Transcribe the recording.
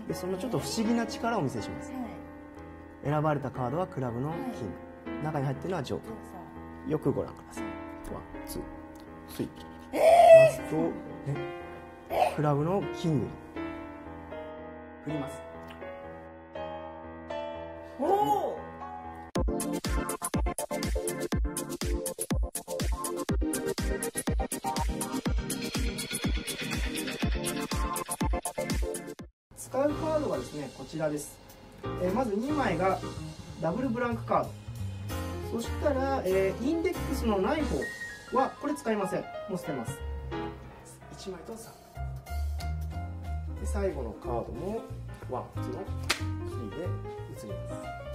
でそのちょっと不思議な力をお見せします。選ばれたカードはクラブのキング、中に入ってるのはジョーカー。よくご覧ください。ワン、ツー、スリー。ますと、クラブのキングに振ります。 おお。 使うカードがですね、こちらです。まず2枚がダブルブランクカード。そしたら、インデックスのない方はこれ使いません。もう捨てます。1枚と3枚で、最後のカードもワン、ツーの3で移ります。